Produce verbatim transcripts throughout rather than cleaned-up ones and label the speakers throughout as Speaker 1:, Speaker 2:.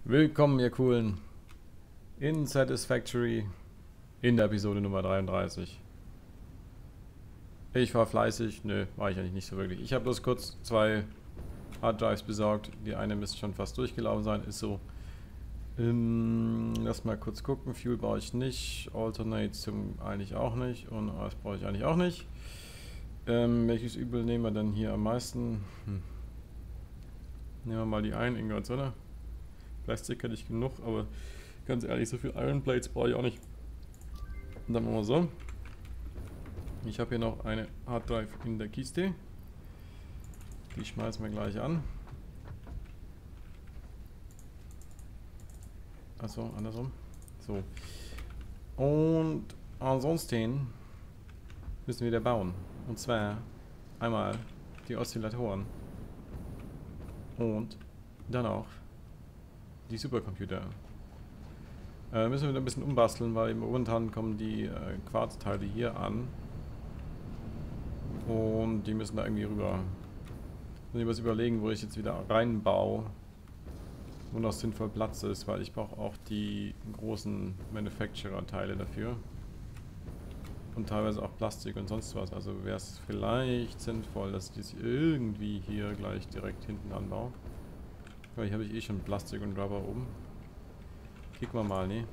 Speaker 1: Willkommen, ihr Coolen, in Satisfactory in der Episode Nummer dreiunddreißig. Ich war fleißig, nö, war ich eigentlich nicht so wirklich. Ich habe bloß kurz zwei Harddrives besorgt. Die eine müsste schon fast durchgelaufen sein, ist so. Ähm, lass mal kurz gucken. Fuel brauche ich nicht, Alternate zum eigentlich auch nicht und das brauche ich eigentlich auch nicht. Ähm, welches Übel nehmen wir denn hier am meisten? Hm. Nehmen wir mal die ein, Ingots, oder? Plastik hätte ich genug, aber ganz ehrlich, so viel Iron Plates brauche ich auch nicht. Und dann machen wir so. Ich habe hier noch eine Harddrive in der Kiste. Die schmeißen wir gleich an. Achso, andersrum. So. Und ansonsten müssen wir wieder bauen. Und zwar einmal die Oszillatoren. Und dann auch die Supercomputer. Äh, müssen wir wieder ein bisschen umbasteln, weil momentan kommen die äh, Quarzteile hier an. Und die müssen da irgendwie rüber. Muss ich was überlegen, wo ich jetzt wieder reinbaue. Wo noch sinnvoll Platz ist, weil ich brauche auch die großen Manufacturer-Teile dafür. Und teilweise auch Plastik und sonst was. Also wäre es vielleicht sinnvoll, dass ich das irgendwie hier gleich direkt hinten anbaue. Weil hier habe ich eh schon Plastik und Rubber oben. Kicken wir mal, ne?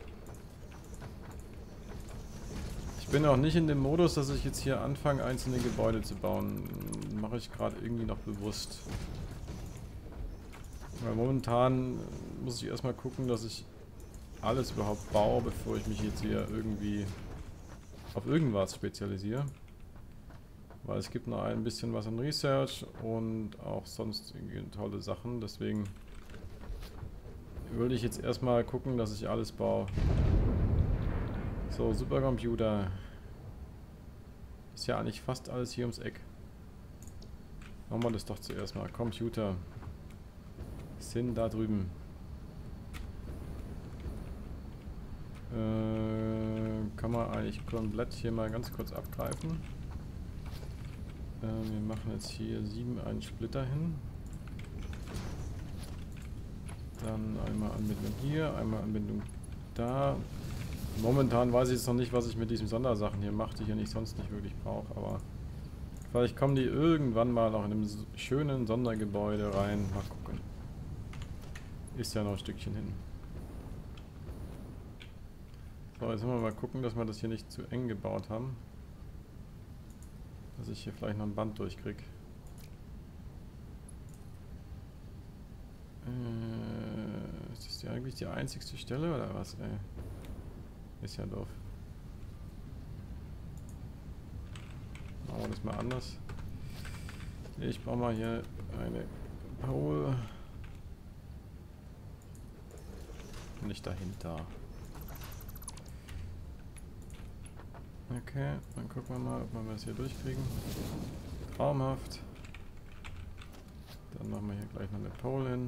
Speaker 1: Ich bin auch nicht in dem Modus, dass ich jetzt hier anfange, einzelne Gebäude zu bauen. Mache ich gerade irgendwie noch bewusst. Weil momentan muss ich erstmal gucken, dass ich alles überhaupt baue, bevor ich mich jetzt hier irgendwie auf irgendwas spezialisiere. Weil es gibt noch ein bisschen was an Research und auch sonst irgendwie tolle Sachen. Deswegen würde ich jetzt erstmal gucken, dass ich alles baue. So, Supercomputer. Ist ja eigentlich fast alles hier ums Eck. Machen wir das doch zuerst mal. Computer. Sind da drüben. Äh, kann man eigentlich komplett hier mal ganz kurz abgreifen. Äh, wir machen jetzt hier sieben einen Splitter hin. Dann einmal Anbindung hier, einmal Anbindung da. Momentan weiß ich jetzt noch nicht, was ich mit diesen Sondersachen hier mache, die ich hier nicht sonst nicht wirklich brauche, aber vielleicht kommen die irgendwann mal noch in einem schönen Sondergebäude rein. Mal gucken. Ist ja noch ein Stückchen hin. So, jetzt müssen wir mal gucken, dass wir das hier nicht zu eng gebaut haben. Dass ich hier vielleicht noch ein Band durchkriege. Äh, ist das ja eigentlich die einzigste Stelle oder was, ey? Ist ja doof. Machen wir das mal anders. Ich baue mal hier eine Pole. Nicht dahinter. Okay, dann gucken wir mal, ob wir das hier durchkriegen. Traumhaft. Dann machen wir hier gleich noch eine Pole hin.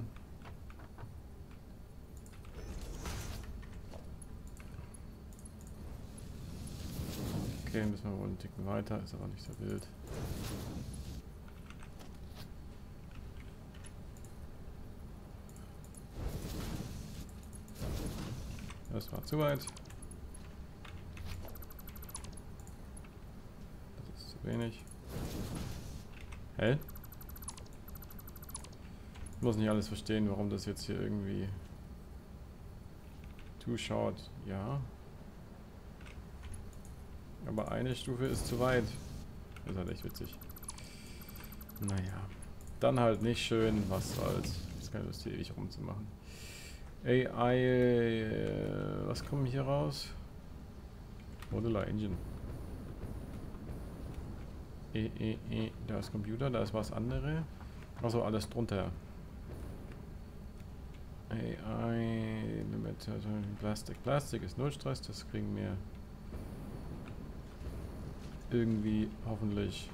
Speaker 1: Okay, müssen wir wohl einen Ticken weiter, ist aber nicht so wild. Das war zu weit. Das ist zu wenig. Hä? Ich muss nicht alles verstehen, warum das jetzt hier irgendwie too short. Ja. Aber eine Stufe ist zu weit. Das ist halt echt witzig. Naja. Dann halt nicht schön. Was soll's. Ist keine Lust hier ewig rumzumachen. A I, äh, was kommt hier raus? Modular Engine. E, e, e, da ist Computer, da ist was andere. Also alles drunter. A I, Limited, Plastik. Plastik ist null Stress, das kriegen wir irgendwie hoffentlich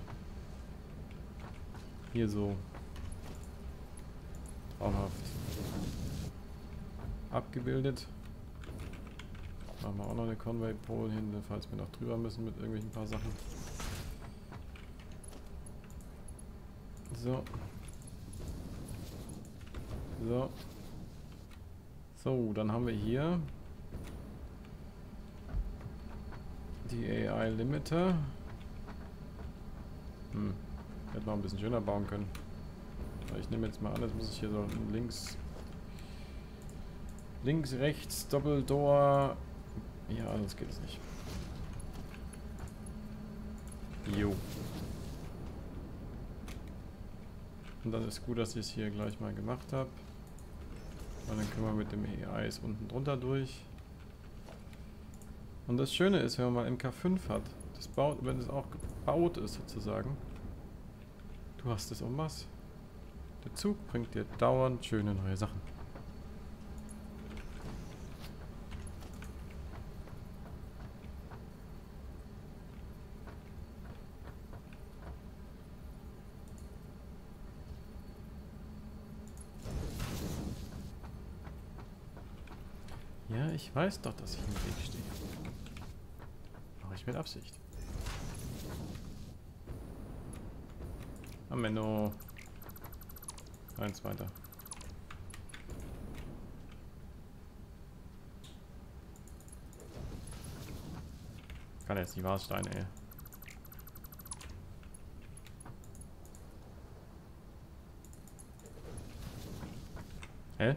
Speaker 1: hier so traumhaft abgebildet. Machen wir auch noch eine Conway Pole hin, falls wir noch drüber müssen mit irgendwelchen paar Sachen. So. So. So, dann haben wir hier die A I Limiter. Hm, hätte man ein bisschen schöner bauen können. Aber ich nehme jetzt mal an, jetzt muss ich hier so links, links, rechts, Doppeldoor. Ja, sonst geht es nicht. Jo. Und dann ist gut, dass ich es hier gleich mal gemacht habe. Und dann können wir mit dem A Is unten drunter durch. Und das Schöne ist, wenn man mal M K fünf hat, das baut, wenn es auch gebaut ist sozusagen, du hast es um was. Der Zug bringt dir dauernd schöne neue Sachen. Ja, ich weiß doch, dass ich im Weg stehe. Mache ich mit Absicht. Ameno. Eins weiter. Kann jetzt nicht wahr sein, ey. Hä?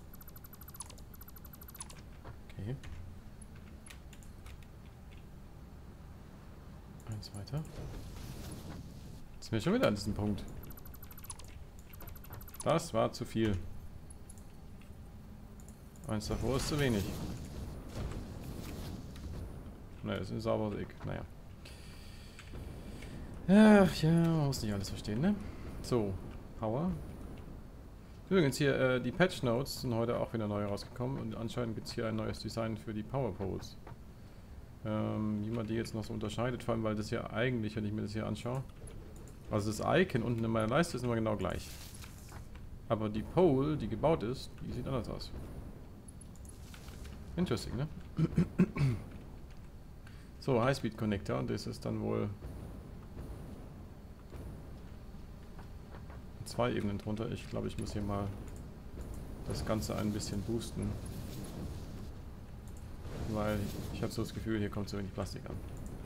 Speaker 1: Okay. Eins weiter. Jetzt sind wir schon wieder an diesem Punkt. Das war zu viel. Eins davor ist zu wenig. Ne, das ist ein sauberer Weg. Naja. Ach ja, man muss nicht alles verstehen, ne? So, Power. Übrigens hier, äh, die Patch Notes sind heute auch wieder neu rausgekommen und anscheinend gibt es hier ein neues Design für die Power Poles. Ähm, wie man die jetzt noch so unterscheidet, vor allem weil das ja eigentlich, wenn ich mir das hier anschaue, also das Icon unten in meiner Leiste ist immer genau gleich. Aber die Pole, die gebaut ist, die sieht anders aus. Interesting, ne? So, Highspeed Connector und das ist dann wohl zwei Ebenen drunter. Ich glaube, ich muss hier mal das Ganze ein bisschen boosten. Weil ich habe so das Gefühl, hier kommt so wenig Plastik an.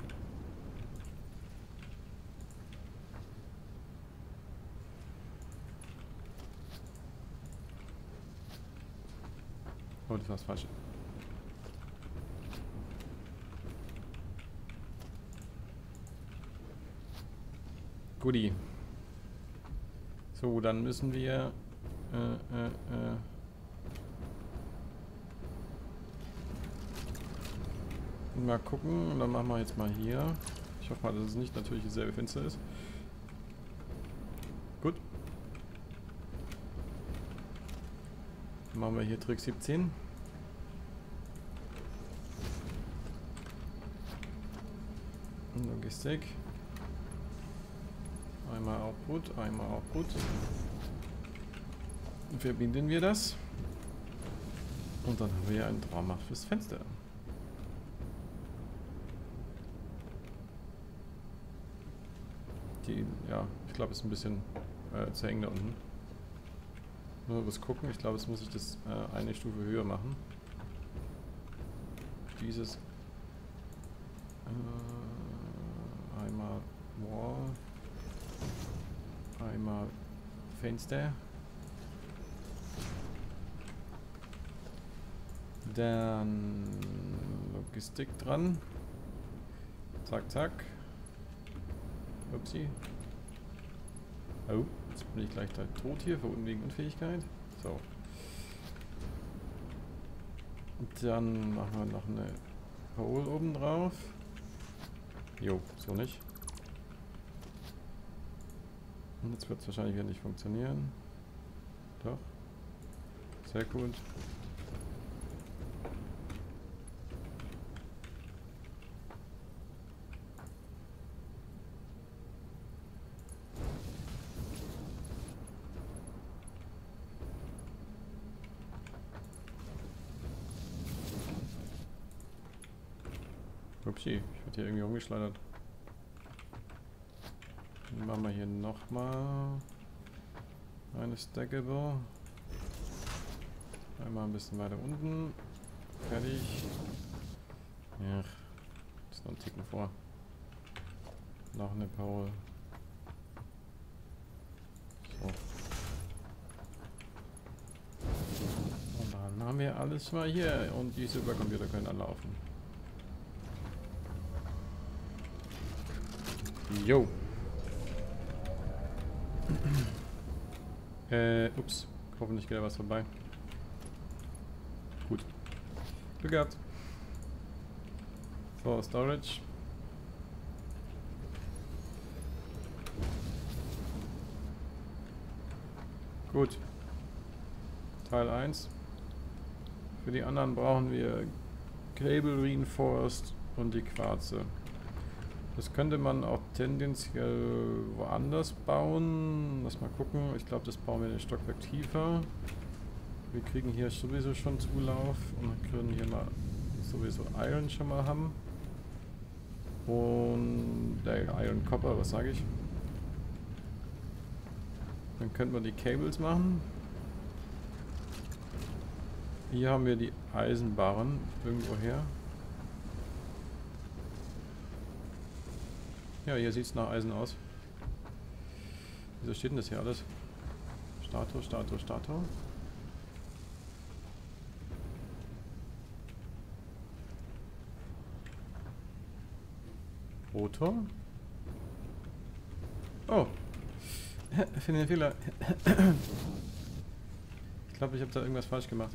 Speaker 1: Oh, das war das Falsche. Guti. So, dann müssen wir äh, äh, äh, mal gucken. Und dann machen wir jetzt mal hier. Ich hoffe mal, dass es nicht natürlich dieselbe Fenster ist. Gut. Dann machen wir hier Trick siebzehn. Logistik. Einmal Output, einmal Output. Und verbinden wir das. Und dann haben wir ja ein traumhaftes Fenster. Die, ja, ich glaube, es ist ein bisschen äh, zu eng da unten. Nur was gucken. Ich glaube, jetzt muss ich das äh, eine Stufe höher machen. Dieses äh, einmal Wall. Einmal Fenster. Dann Logistik dran. Zack, zack. Upsi. Oh, jetzt bin ich gleich da tot hier, für wegen Unfähigkeit. So. Und dann machen wir noch eine Pole oben drauf. Jo, so nicht. Und jetzt wird es wahrscheinlich wieder nicht funktionieren. Doch. Sehr gut. Upsi, ich werde hier irgendwie umgeschleudert. Dann machen wir hier nochmal eine Stackable. Einmal ein bisschen weiter unten. Fertig. Ja, ist noch ein Ticken vor. Noch eine Pole. So. Und dann haben wir alles mal hier und die Supercomputer können anlaufen. Jo. äh, ups. Hoffentlich geht da was vorbei. Gut. Glück gehabt. So, Storage. Gut. Teil eins. Für die anderen brauchen wir Cable Reinforced und die Quarze. Das könnte man auch tendenziell woanders bauen. Lass mal gucken. Ich glaube, das bauen wir den Stockwerk tiefer. Wir kriegen hier sowieso schon Zulauf und können hier mal sowieso Iron schon mal haben. Und der Iron Copper, was sage ich? Dann könnten wir die Cables machen. Hier haben wir die Eisenbarren irgendwo her. Ja, hier sieht es nach Eisen aus. Wieso steht denn das hier alles? Stator, Stator, Stator. Rotor. Oh. Ich finde den Fehler. Ich glaube, ich habe da irgendwas falsch gemacht.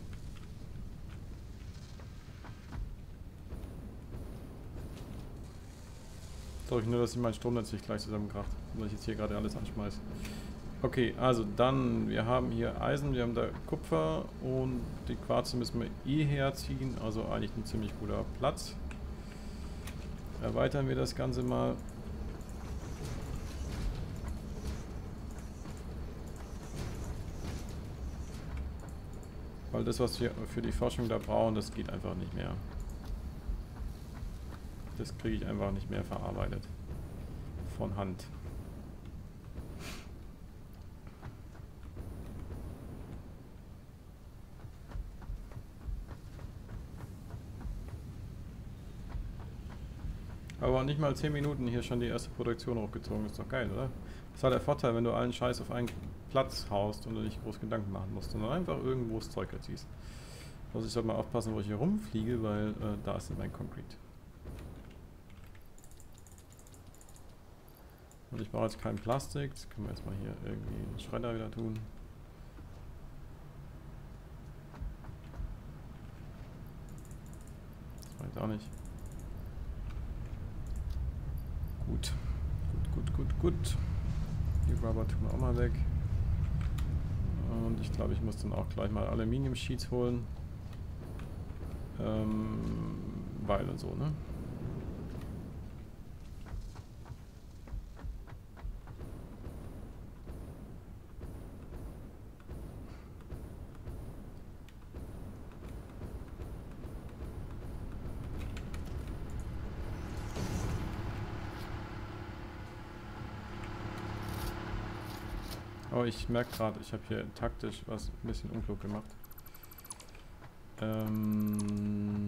Speaker 1: Sorry, nur, dass ich mein Stromnetz nicht gleich zusammenkracht, weil ich jetzt hier gerade alles anschmeiße. Okay, also dann, wir haben hier Eisen, wir haben da Kupfer und die Quarze müssen wir eh herziehen, also eigentlich ein ziemlich guter Platz. Erweitern wir das Ganze mal. Weil das, was wir für die Forschung da brauchen, das geht einfach nicht mehr. Das kriege ich einfach nicht mehr verarbeitet. Von Hand. Aber nicht mal zehn Minuten hier schon die erste Produktion hochgezogen. Ist doch geil, oder? Das ist halt der Vorteil, wenn du allen Scheiß auf einen Platz haust und du nicht groß Gedanken machen musst, sondern einfach irgendwo das Zeug erziehst. Also ich sollte mal aufpassen, wo ich hier rumfliege, weil äh, da ist mein Concrete. Und ich brauche jetzt kein Plastik. Das können wir jetzt mal hier irgendwie einen Schredder wieder tun. Das war jetzt auch nicht. Gut. Gut, gut, gut, gut. Die Rubber tun wir auch mal weg. Und ich glaube, ich muss dann auch gleich mal Aluminium-Sheets holen. Ähm, weil und so, ne? Oh, ich merke gerade, ich habe hier taktisch was ein bisschen unklug gemacht. Ähm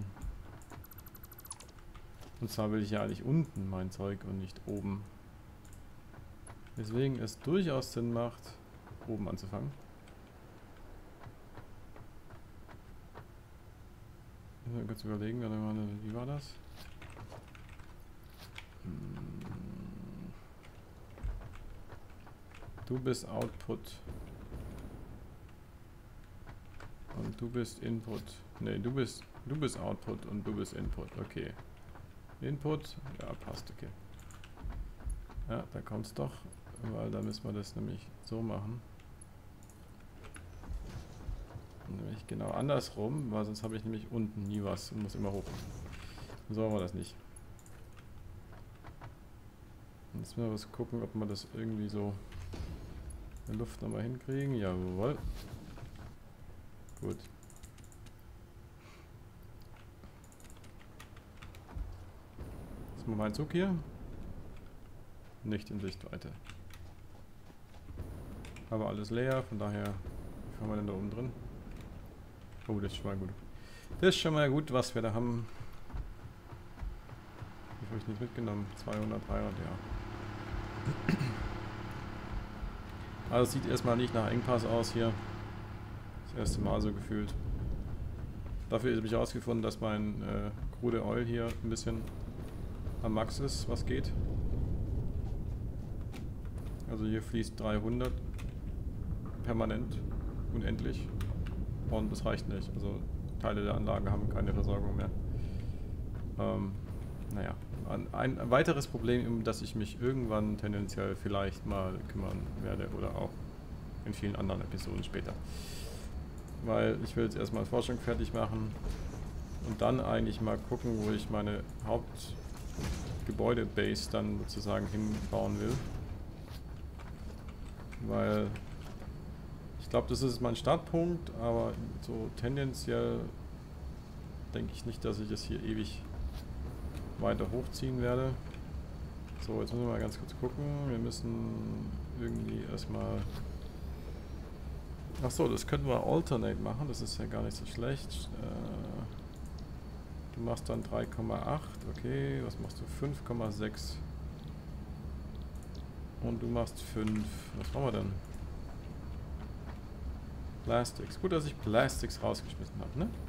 Speaker 1: und zwar will ich ja eigentlich unten mein Zeug und nicht oben. Deswegen es durchaus Sinn macht, oben anzufangen. Ich muss mal kurz überlegen, wie war das? Du bist Output. Und du bist Input. Ne, du bist du bist Output und du bist Input. Okay. Input, ja, passt, okay. Ja, da kommt's doch, weil da müssen wir das nämlich so machen. Nämlich genau andersrum, weil sonst habe ich nämlich unten nie was und muss immer hoch. So wollen wir das nicht. Jetzt müssen wir was gucken, ob wir das irgendwie so in der Luft nochmal hinkriegen. Jawohl. Gut. Ist mal mein Zug hier? Nicht in Sichtweite. Aber alles leer, von daher, wie haben wir denn da oben drin? Oh, das ist schon mal gut. Das ist schon mal gut, was wir da haben. Wie habe ich nicht mitgenommen? zweihundert, dreihundert, ja. Also sieht erstmal nicht nach Engpass aus hier. Das erste Mal so gefühlt. Dafür habe ich herausgefunden, dass mein äh, Crude Oil hier ein bisschen am Max ist, was geht. Also hier fließt dreihundert permanent, unendlich. Und das reicht nicht. Also Teile der Anlage haben keine Versorgung mehr. Ähm, naja, ein, ein weiteres Problem, um das ich mich irgendwann tendenziell vielleicht mal kümmern werde oder auch in vielen anderen Episoden später. Weil ich will jetzt erstmal Forschung fertig machen und dann eigentlich mal gucken, wo ich meine Hauptgebäude-Base dann sozusagen hinbauen will. Weil ich glaube, das ist mein Startpunkt, aber so tendenziell denke ich nicht, dass ich es hier ewig weiter hochziehen werde. So, jetzt müssen wir mal ganz kurz gucken. Wir müssen irgendwie erstmal... Achso, das könnten wir alternate machen, das ist ja gar nicht so schlecht. Äh, du machst dann drei Komma acht, okay, was machst du? fünf Komma sechs. Und du machst fünf. Was machen wir denn? Plastics. Gut, dass ich Plastics rausgeschmissen habe, ne?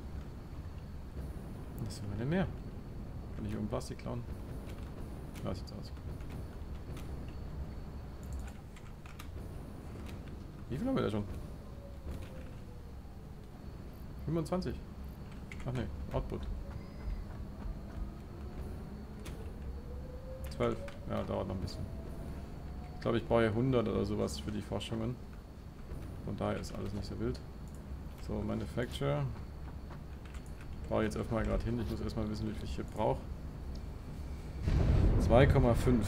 Speaker 1: Was haben wir denn mehr? Kann ich hier um Plastik klauen? Ja, sieht's aus. Wie viel haben wir da schon? fünfundzwanzig. Ach ne, Output. zwölf. Ja, dauert noch ein bisschen. Ich glaube, ich brauche ja hundert oder sowas für die Forschungen. Von daher ist alles nicht so wild. So, Manufacture. Baue ich jetzt erstmal gerade hin. Ich muss erstmal wissen, wie viel ich hier brauche. zwei Komma fünf.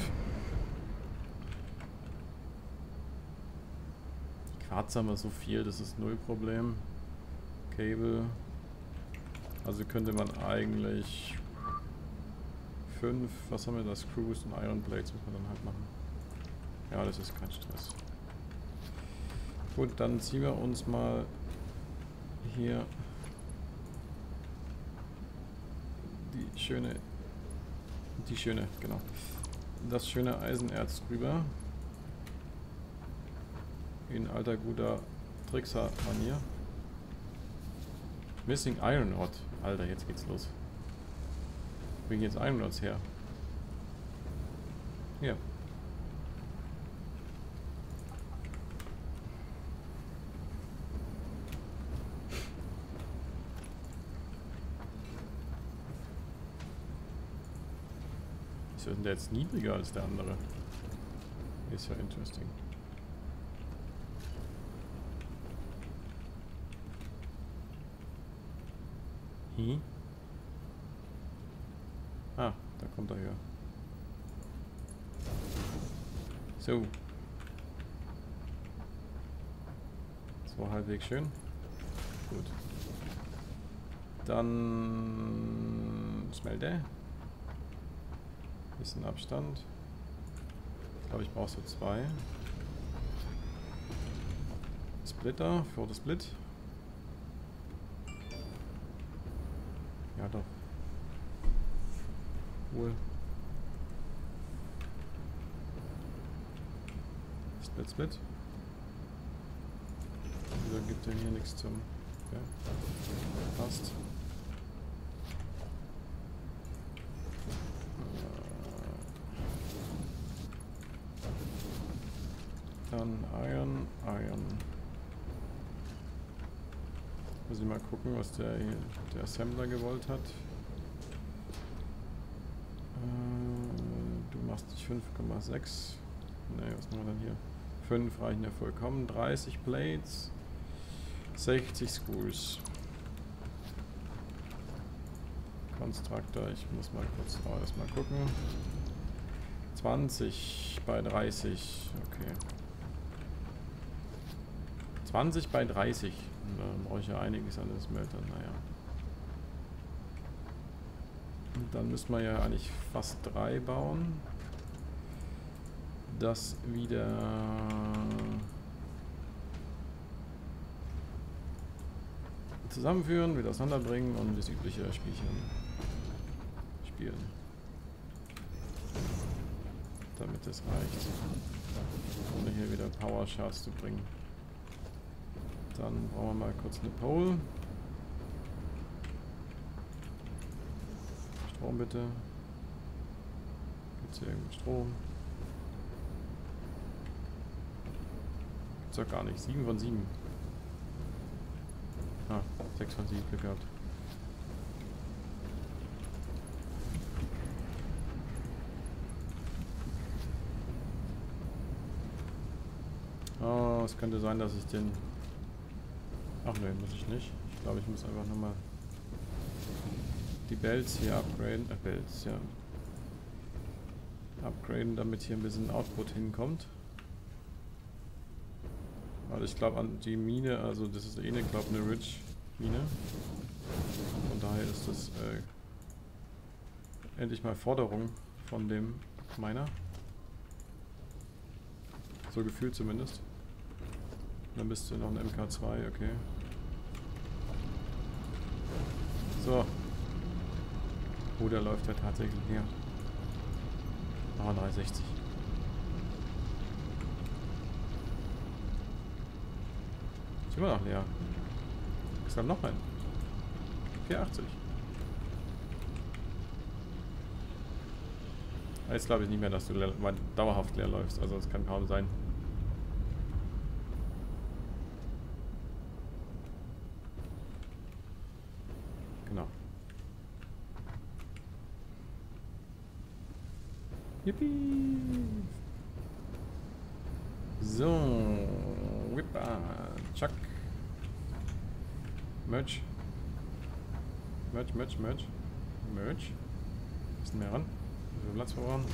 Speaker 1: Die Quarz haben wir so viel, das ist null Problem. Cable. Also könnte man eigentlich fünf, was haben wir da? Screws und Iron Plates muss man dann halt machen. Ja, das ist kein Stress. Gut, dann ziehen wir uns mal hier die schöne, die schöne, genau, das schöne Eisenerz drüber. In alter guter Trickser-Manier. Missing Iron Rod. Alter, jetzt geht's los. Wo bringen jetzt Iron Rods her? Hier. Wieso ist denn der jetzt niedriger als der andere? Ist ja interesting. Hm? Ah, da kommt er her. So. So halbwegs schön. Gut. Dann Smelter. Bisschen Abstand. Ich glaube, ich brauche so zwei. Splitter für das Split. Ja doch. Cool. Split, Split. Wieso gibt er hier nichts zum... Ja. Passt. Dann Iron, Iron. Muss ich mal gucken, was der, hier, der Assembler gewollt hat. Äh, du machst fünf Komma sechs. Ne, was machen wir dann hier? fünf reichen ja vollkommen. dreißig Plates. sechzig Screws. Konstruktor, ich muss mal kurz oh, erstmal gucken. zwanzig bei dreißig. Okay. zwanzig bei dreißig. Da brauche ich ja einiges an den Smeltern, naja. Und dann müssen wir ja eigentlich fast drei bauen. Das wieder zusammenführen, wieder auseinanderbringen und das übliche Spielchen spielen. Damit es reicht. Ohne hier wieder Power Shards zu bringen. Dann brauchen wir mal kurz eine Pole. Strom bitte. Gibt es hier irgendwo Strom? Gibt's doch gar nicht. sieben von sieben. Ah, sechs von sieben Glück gehabt. Oh, es könnte sein, dass ich den... Ach ne, muss ich nicht. Ich glaube, ich muss einfach nochmal die Bells hier upgraden. Äh, Bells, ja. Upgraden, damit hier ein bisschen Output hinkommt. Weil ich glaube an die Mine, also das ist eh eine, glaube eine Rich Mine. Von daher ist das äh, endlich mal Forderung von dem Miner. So gefühlt zumindest. Dann bist du noch ein M K zwei, okay. So. Oh, der läuft ja tatsächlich leer. Ah, dreihundertsechzig. Ist immer noch leer. Ist dann noch ein. vierundachtzig. Jetzt glaube ich nicht mehr, dass du leer, dauerhaft leer läufst. Also es kann kaum sein. Genau. Yippie! So. Whippa. Chuck. Merch. Merch, Merch, Merch. Merch. Bisschen mehr ran. Also Platz verbrauchen.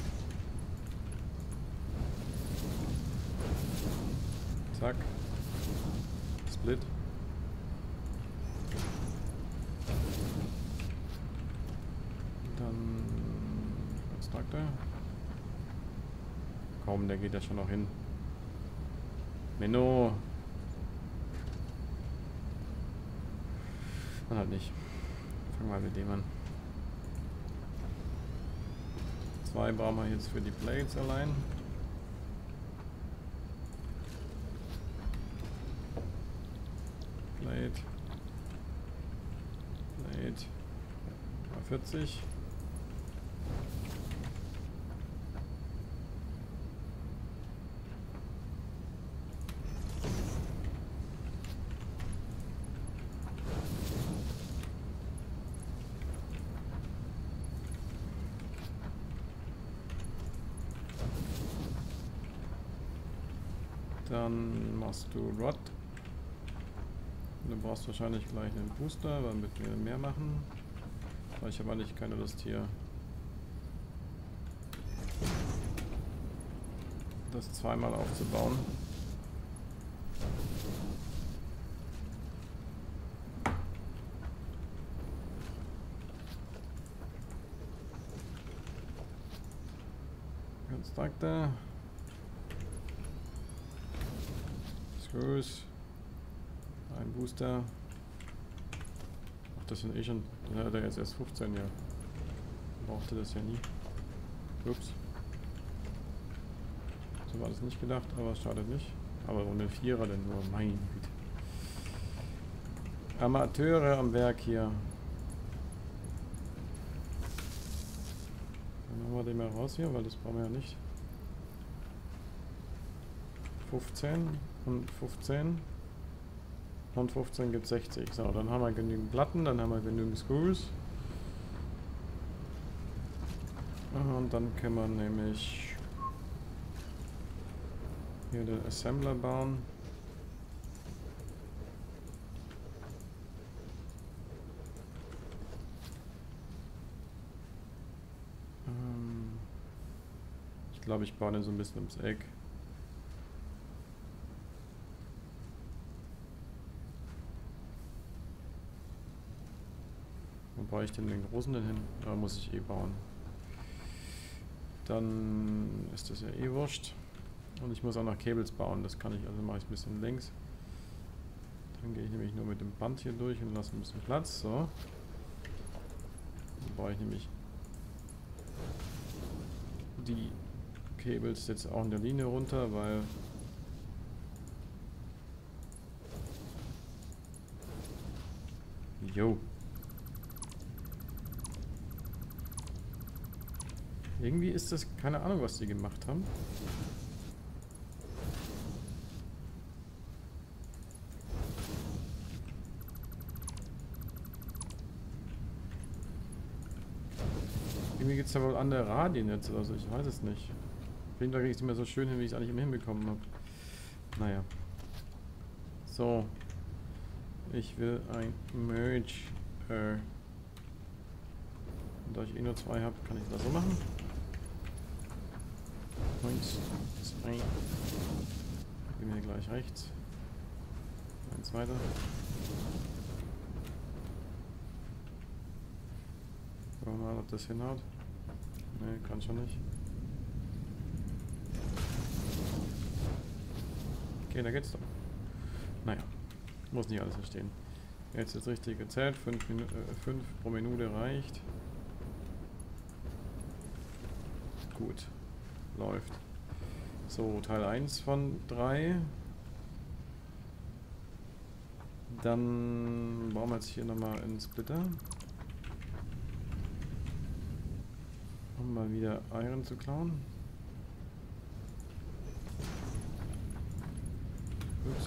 Speaker 1: Zack. Split. Dann Constructor. Kaum, der geht ja schon noch hin. Menno. Dann halt nicht. Fangen wir mit dem an. Zwei brauchen wir jetzt für die Blades allein. Blade. Blade. vierzig. Dann machst du Rod. Du brauchst wahrscheinlich gleich einen Booster, damit wir mehr machen. Ich habe eigentlich keine Lust hier das zweimal aufzubauen. Constructor. Screws. Ein Booster. Ach, das sind eh schon. Dann hat er jetzt erst fünfzehn, ja. Brauchte das ja nie. Ups. So war das nicht gedacht, aber es schadet nicht. Aber ohne Vierer denn nur, mein Güte. Amateure am Werk hier. Dann machen wir den mal raus hier, weil das brauchen wir ja nicht. fünfzehn und fünfzehn. Und fünfzehn gibt sechzig. So, dann haben wir genügend Platten, dann haben wir genügend Screws. Und dann können wir nämlich hier den Assembler bauen. Ähm ich glaube, ich baue den so ein bisschen ums Eck. Wo baue ich denn den großen denn hin? Da muss ich eh bauen. Dann ist das ja eh wurscht. Und ich muss auch noch Cables bauen. Das kann ich, also mache ich ein bisschen links. Dann gehe ich nämlich nur mit dem Band hier durch und lasse ein bisschen Platz. So. Dann brauche ich nämlich die Cables jetzt auch in der Linie runter, weil jo. Irgendwie ist das keine Ahnung, was die gemacht haben. Irgendwie gibt es da wohl andere Radien jetzt oder so, ich weiß es nicht. Auf jeden Fall kriege ich es nicht mehr so schön hin, wie ich es eigentlich immer hinbekommen habe. Naja. So. Ich will ein Merge. Äh. Und da ich eh nur zwei habe, kann ich das so machen. Eins, zwei. Gehen wir hier gleich rechts. Eins weiter. Schauen wir mal, ob das hinhaut. Ne, kann schon nicht. Okay, da geht's doch. Naja, muss nicht alles verstehen. Jetzt ist richtig gezählt. fünf äh, pro Minute reicht. Gut. Läuft. So, Teil eins von drei. Dann bauen wir jetzt hier nochmal einen Splitter. Um mal wieder Iron zu klauen. Gut.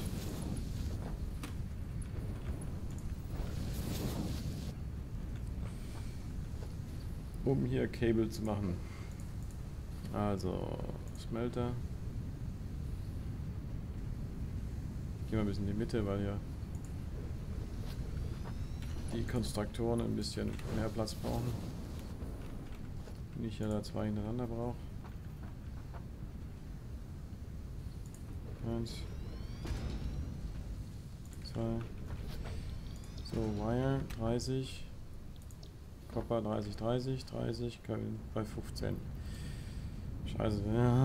Speaker 1: Um hier Cable zu machen. Also, Smelter. Ich gehe mal ein bisschen in die Mitte, weil ja die Konstruktoren ein bisschen mehr Platz brauchen. Nicht ja da zwei hintereinander brauche. Eins. Zwei. So, Wire dreißig. Copper dreißig, dreißig, dreißig, Köln bei fünfzehn. Scheiße.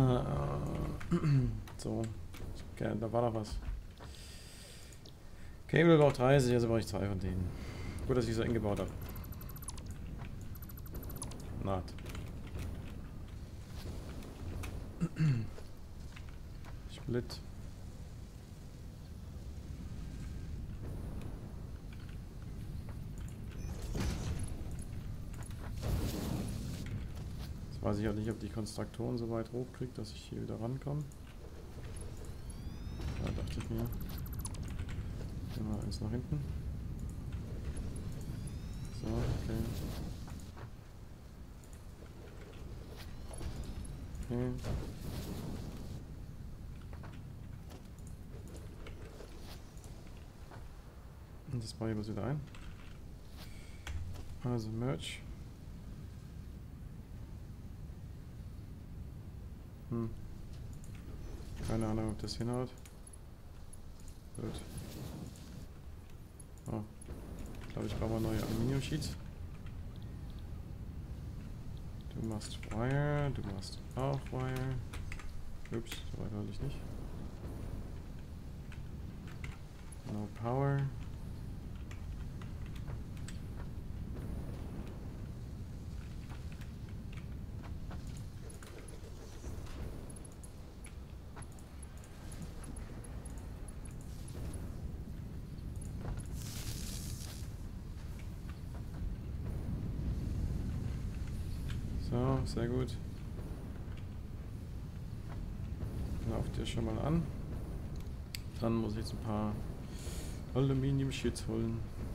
Speaker 1: So. Okay, da war noch was. Cable braucht dreißig, also brauche ich zwei von denen. Gut, dass ich so eng gebaut habe. Naht. Split. Jetzt weiß ich halt nicht, ob die Konstruktoren so weit hochkriegt, dass ich hier wieder rankomme. Da dachte ich mir. Gehen wir eins nach hinten. So, okay. Okay. Und das baue ich bloß wieder ein. Also Merge. Hm. Keine Ahnung, ob das hinhaut. Gut. Oh. Ich glaube, ich brauche mal neue Aluminium-Sheets. Du machst Wire, du machst auch Wire. Ups, so weit wollte ich nicht. No Power. So, sehr gut. Lauft ihr schon mal an. Dann muss ich jetzt ein paar Aluminium-Sheets holen.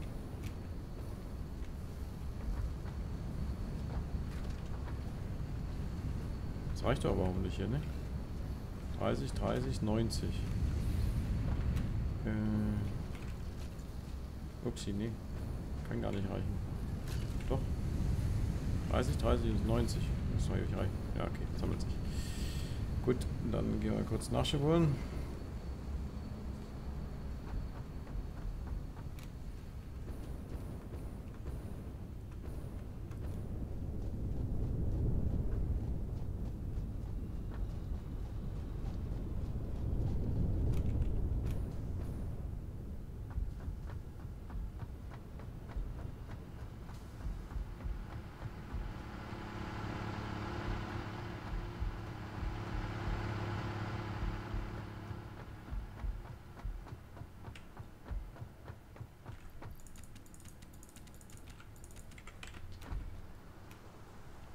Speaker 1: Das reicht doch aber hoffentlich hier, ne? dreißig, dreißig, neunzig. Äh. Upsi, nee. Kann gar nicht reichen. Doch. dreißig, dreißig und neunzig. Das soll euch reichen. Ja, okay, sammelt sich. Gut, dann gehen wir kurz Nachschub holen.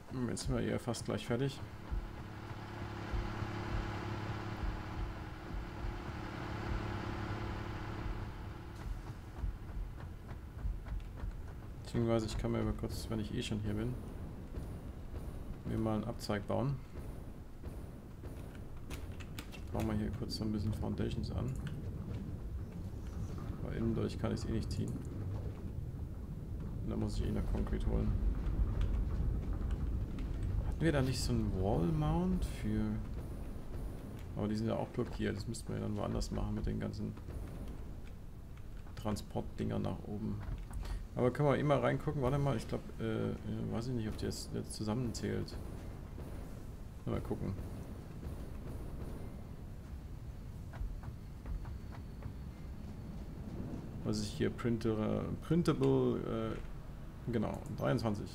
Speaker 1: Jetzt sind wir eher fast gleich fertig. Beziehungsweise ich kann mir aber kurz, wenn ich eh schon hier bin, mir mal einen Abzeig bauen. Ich baue mal hier kurz so ein bisschen Foundations an. Aber innen durch kann ich es eh nicht ziehen. Und dann muss ich eh noch Concrete holen. Hatten wir da nicht so einen Wall Mount für... Aber die sind ja auch blockiert. Das müssten wir ja dann woanders machen mit den ganzen Transportdingern nach oben. Aber können wir immer reingucken. Warte mal, ich glaube, äh, weiß ich nicht, ob die jetzt, jetzt zusammenzählt. Mal gucken. Was ich hier printere, printable, äh, genau, dreiundzwanzig.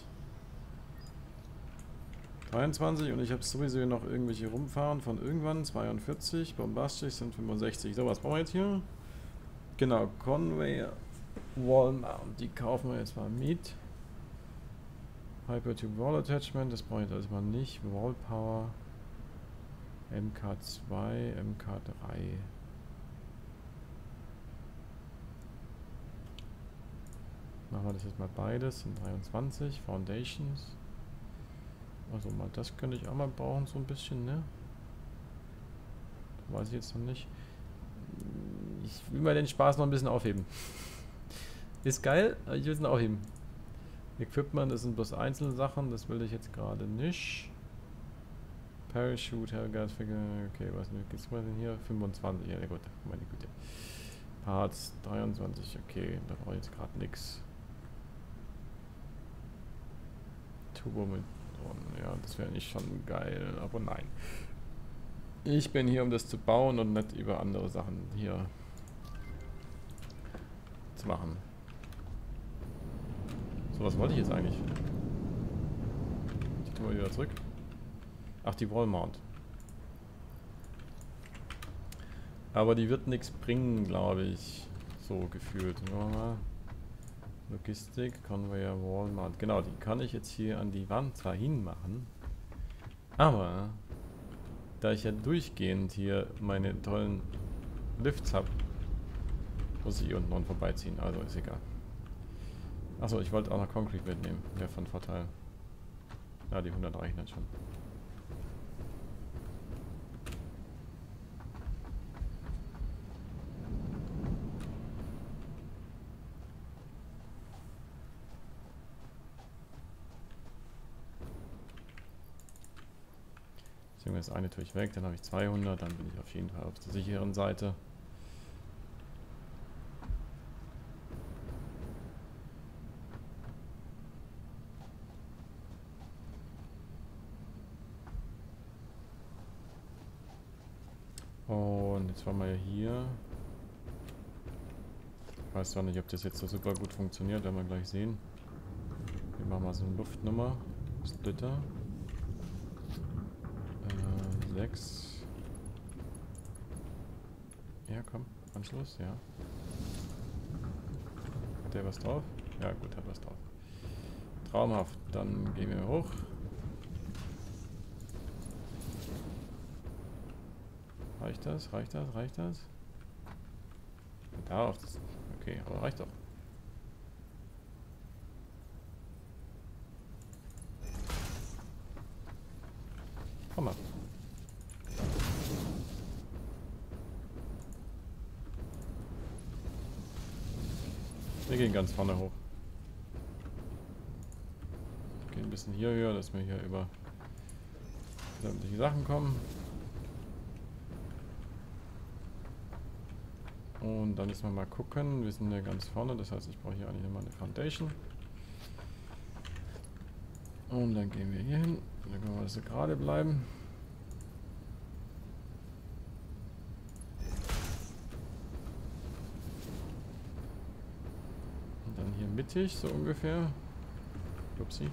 Speaker 1: dreiundzwanzig und ich habe sowieso noch irgendwelche rumfahren von irgendwann, zweiundvierzig, bombastisch sind fünfundsechzig. So, was brauchen wir jetzt hier? Genau, Conway Wall Mount, die kaufen wir jetzt mal mit. Hypertube Wall Attachment, das brauche ich jetzt erstmal nicht. Wall Power, M K zwei, M K drei. Machen wir das jetzt mal beides, sind dreiundzwanzig. Foundations. Also mal das könnte ich auch mal brauchen, so ein bisschen, ne? Weiß ich jetzt noch nicht. Ich will mal den Spaß noch ein bisschen aufheben. Ist geil, aber ich will es noch aufheben. Equipment, das sind bloß einzelne Sachen, das will ich jetzt gerade nicht. Parachute, Hellgasfigure, okay, was gibt's mal denn hier? fünfundzwanzig, ja gut, meine Güte. Parts, dreiundzwanzig, okay, da brauche ich jetzt gerade nichts. Turbo mit, ja, das wäre nicht schon geil, aber nein. Ich bin hier, um das zu bauen und nicht über andere Sachen hier zu machen. So, was wollte ich jetzt eigentlich? Die tun wir wieder zurück. Ach, die Wall Mount. Aber die wird nichts bringen, glaube ich. So gefühlt. Mal. Logistik, Conveyor, Wall Mount. Genau, die kann ich jetzt hier an die Wand zwar hinmachen. Aber da ich ja durchgehend hier meine tollen Lifts habe, muss ich hier unten noch vorbeiziehen. Also ist egal. Achso, ich wollte auch noch Concrete mitnehmen. Wäre von Vorteil. Ja, die hundert reichen dann schon. Das eine tue ich weg, dann habe ich zweihundert, dann bin ich auf jeden Fall auf der sicheren Seite. Und jetzt waren wir ja hier. Ich weiß zwar nicht, ob das jetzt so super gut funktioniert, werden wir gleich sehen. Wir machen mal so eine Luftnummer. Splitter. sechs. Ja, komm, Anschluss, ja. Hat der was drauf? Ja, gut, hat was drauf. Traumhaft, dann gehen wir hoch. Reicht das? Reicht das? Reicht das? Da auf das. Okay, aber reicht doch. Komm mal. Wir gehen ganz vorne hoch. Gehen ein bisschen hier höher, dass wir hier über sämtliche Sachen kommen. Und dann müssen wir mal gucken. Wir sind ja ganz vorne, das heißt, ich brauche hier eigentlich nochmal eine Foundation. Und dann gehen wir hier hin. Dann können wir das so gerade bleiben. Mittig, so ungefähr. Upsi.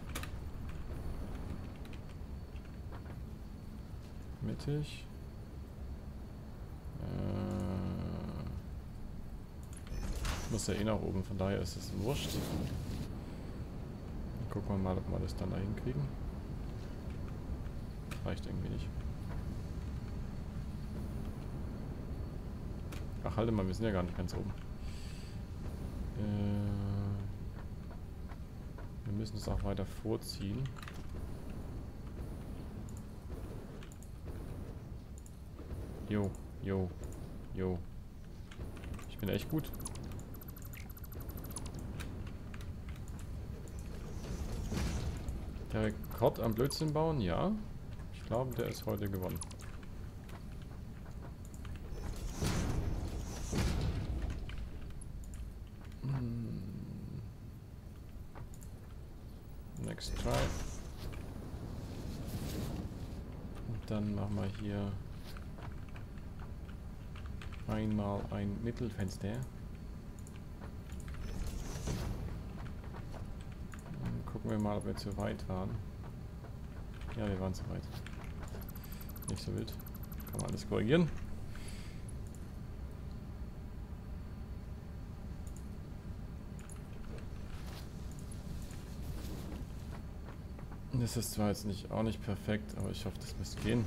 Speaker 1: Mittig. Äh, muss ja eh nach oben, von daher ist es wurscht. Dann gucken wir mal, ob wir das dann da hinkriegen. reicht irgendwie nicht. Ach, halte mal, wir sind ja gar nicht ganz oben. Äh, wir müssen es auch weiter vorziehen. Jo, jo, jo. Ich bin echt gut. Der Rekord am Blödsinn bauen, ja. Ich glaube, der ist heute gewonnen. Next try. Und dann machen wir hier einmal ein Mittelfenster. Dann gucken wir mal, ob wir zu weit waren. Ja, wir waren zu weit. Nicht so wild. Kann man alles korrigieren. Das ist zwar jetzt nicht, auch nicht perfekt, aber ich hoffe, das müsste gehen.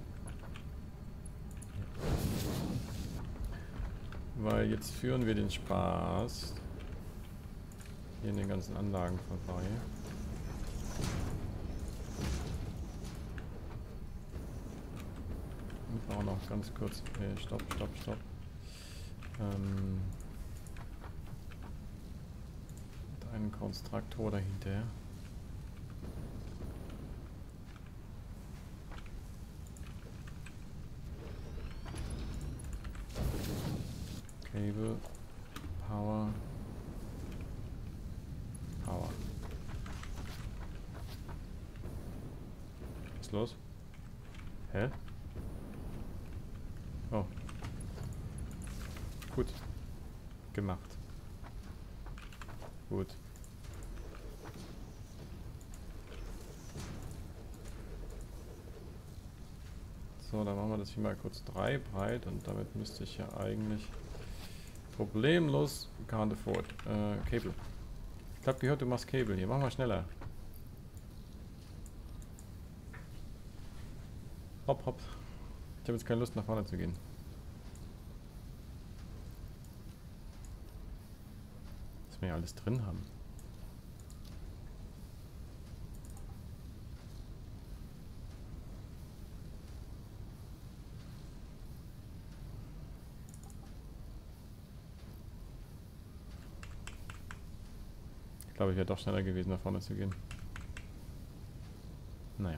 Speaker 1: Weil jetzt führen wir den Spaß hier in den ganzen Anlagen vorbei. Und auch noch ganz kurz. Okay, stopp, stopp, stopp. Ähm, mit einem Konstruktor dahinter. Cable, Power, Power. Was ist los? Hä? Oh. Gut. Gemacht. Gut. So, dann machen wir das hier mal kurz drei breit und damit müsste ich ja eigentlich problemlos can't afford. Äh, Cable. Ich hab gehört, du machst Cable hier. Mach mal schneller. Hopp, hopp. Ich habe jetzt keine Lust, nach vorne zu gehen. Dass wir ja alles drin haben. Ich glaube, ich wäre doch schneller gewesen, nach vorne zu gehen. Naja.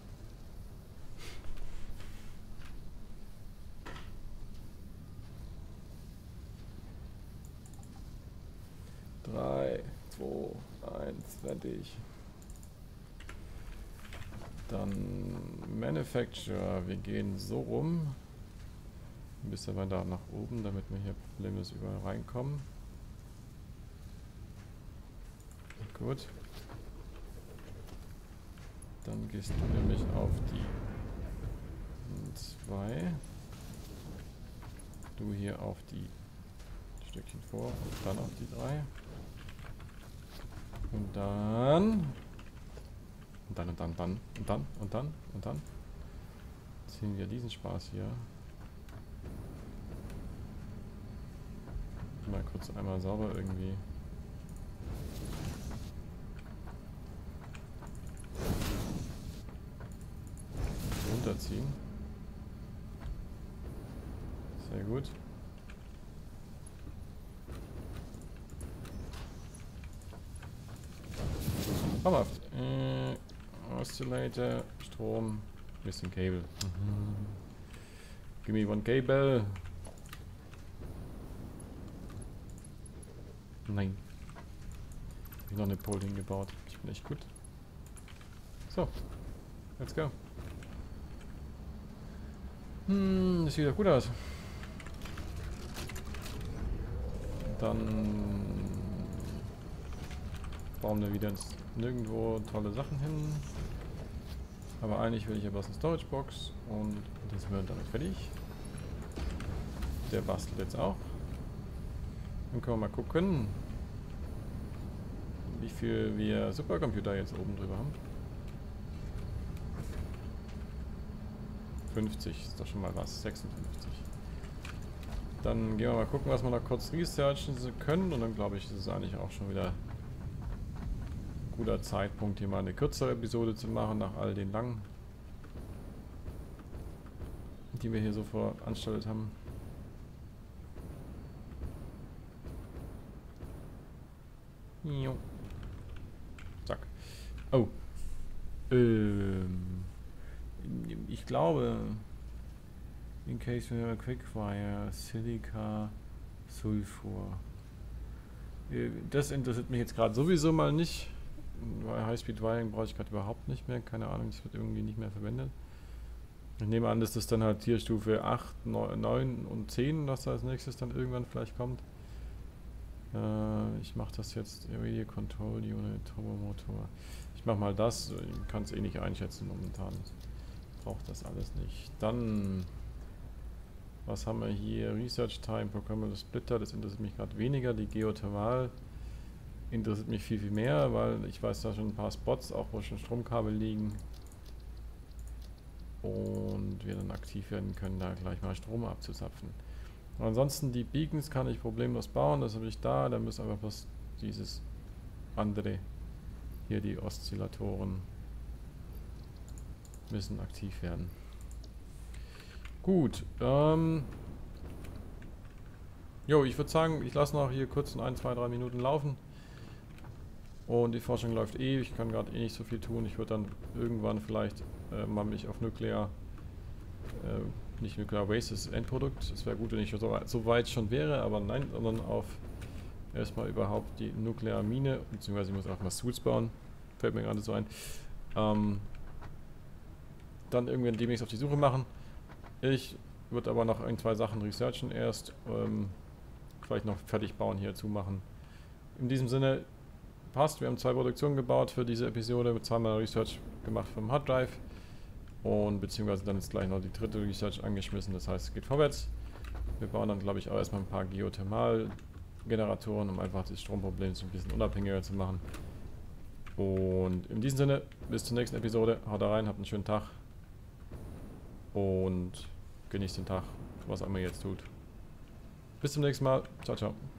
Speaker 1: Drei, zwei, eins, fertig. Dann Manufacturer. Wir gehen so rum. Ein bisschen weiter nach oben, damit wir hier problemlos überall reinkommen. Gut. Dann gehst du nämlich auf die zwei. Du hier auf die Stückchen vor und dann auf die drei. Und dann. Und dann und dann, dann und dann und dann und dann. Ziehen wir diesen Spaß hier. Mal kurz einmal sauber irgendwie. Runterziehen. Sehr gut. Traumhaft. Äh, Oscillator, Strom, bisschen Cable. Mhm. Give me one cable. Nein. Ich habe noch eine Pole hingebaut. Ich bin echt gut. So. Let's go. Hm, das sieht doch gut aus. Dann bauen wir wieder ins nirgendwo tolle Sachen hin. Aber eigentlich will ich ja was in Storage Box und das sind wir damit fertig. Der bastelt jetzt auch. Dann können wir mal gucken, wie viel wir Supercomputer jetzt oben drüber haben. fünfzig ist doch schon mal was. sechsundfünfzig. Dann gehen wir mal gucken, was wir noch kurz researchen können. Und dann glaube ich, ist es eigentlich auch schon wieder ein guter Zeitpunkt, hier mal eine kürzere Episode zu machen, nach all den langen, die wir hier so veranstaltet haben. Jo. Zack. Oh. Ähm. Ich glaube, in case we have a quickfire, Silica, Sulfur. Das interessiert mich jetzt gerade sowieso mal nicht, weil High-Speed Wiring brauche ich gerade überhaupt nicht mehr. Keine Ahnung, das wird irgendwie nicht mehr verwendet. Ich nehme an, dass das dann halt Tierstufe acht, neun und zehn, dass da als nächstes dann irgendwann vielleicht kommt. Äh, ich mache das jetzt, Radio Control Unit, Turbomotor. Ich mache mal das, ich kann es eh nicht einschätzen momentan. Braucht das alles nicht. Dann, was haben wir hier? Research Time, Programmable Splitter, das interessiert mich gerade weniger. Die Geothermal interessiert mich viel, viel mehr, weil ich weiß da schon ein paar Spots, auch wo schon Stromkabel liegen. Und wir dann aktiv werden können, da gleich mal Strom abzuzapfen. Und ansonsten die Beacons kann ich problemlos bauen, das habe ich da. Da muss einfach bloß dieses andere, hier die Oszillatoren, müssen aktiv werden. Gut, ähm... jo, ich würde sagen, ich lasse noch hier kurz in ein, zwei, drei Minuten laufen. Und die Forschung läuft eh, ich kann gerade eh nicht so viel tun. Ich würde dann irgendwann vielleicht äh, mal mich auf Nuclear, äh, nicht Nuclear Waste, das Endprodukt. Es wäre gut, wenn ich so, so weit schon wäre, aber nein, sondern auf erstmal überhaupt die Nuklearmine, beziehungsweise ich muss auch mal Suits bauen, fällt mir gerade so ein. Ähm, dann irgendwann demnächst auf die Suche machen. Ich würde aber noch ein, zwei Sachen researchen erst, ähm, vielleicht noch fertig bauen, hier zumachen. In diesem Sinne, passt, wir haben zwei Produktionen gebaut für diese Episode, zweimal Research gemacht vom Hard Drive und beziehungsweise dann ist gleich noch die dritte Research angeschmissen, das heißt es geht vorwärts. Wir bauen dann glaube ich auch erstmal ein paar Geothermal-Generatoren, um einfach das Stromproblem so ein bisschen unabhängiger zu machen. Und in diesem Sinne, bis zur nächsten Episode, haut rein, habt einen schönen Tag und genießt den Tag, was auch immer ihr jetzt tut. Bis zum nächsten Mal, ciao, ciao.